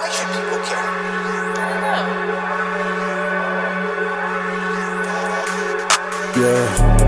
Why should people care? Yeah.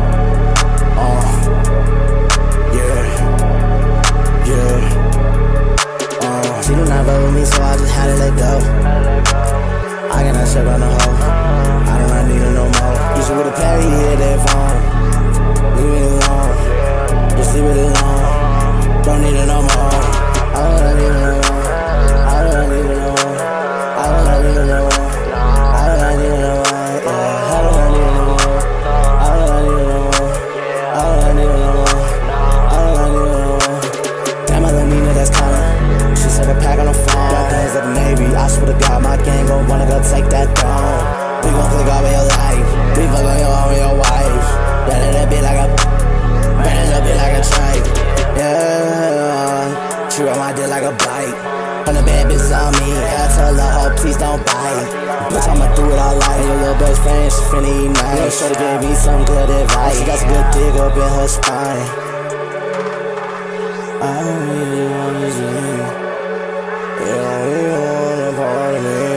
She do not fuck with me, so I just had to let go. I cannot shut on the hoe. I do not need her no more. Used to with a Perry, hit that phone. Leave it alone. Just leave it alone. Don't need her no more. I don't need her no more. I don't need her no more. I don't need her no more. I don't need her no more. Yeah, I don't need her no more. I don't need her no more. I don't need her no more. I don't need her no more. That mother Nina that's calling. She said a pack on the phone. Got things like the Navy. I swear to God, my gang gon' wanna go take that throne. We gon' click off of your life. We fuck on your wife. Better that bitch like a trike. Yeah. She ride my dick like a bike. On the bad bitches on me. I tell her, oh, please don't bite. Bitch, I'ma do it all like your little best friend. She finna eat nice. Little shorty gave me some good advice. She got some good dick up in her spine. I don't really wanna see. You don't really want a part of me.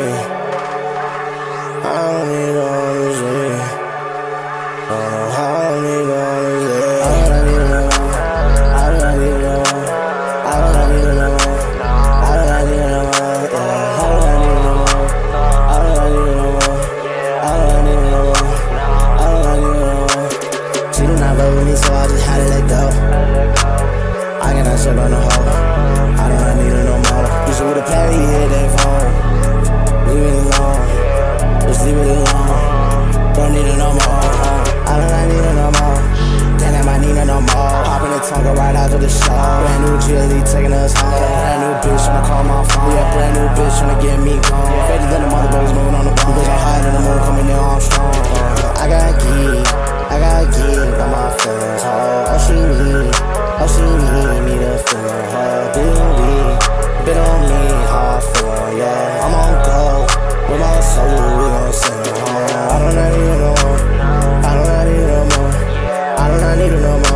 I don't need to understand. I don't need to understand. I don't need to know. I don't need to know. I don't need to know. I don't need to know. I don't need to know. I don't need to know. I don't need to know. I don't need to know. She do not fuck with me, so I just had to let go. I cannot shut on the hoe. I do not need her no more. Used to with a Perry, hit that phone. Leave it alone. Just leave it alone. Don't need her no more. I do not need her no more. Can't have my Nina no more. Popping the tongue, go right out to the show. Brand new GLE taking us home. Brand new bitch tryna call my phone. Yeah, brand new bitch tryna get me gone. Fader than the motherfuckers moving on the bone. Bitch, I'm higher than the moon, coming in, I'm strong. I got geek on my feelings. Oh, she need me to feel her. Bit on me, how I feel, yeah. I'm on go, with my soul, we gon' sing. I don't need her no more. I don't need her no more. I don't need her no more.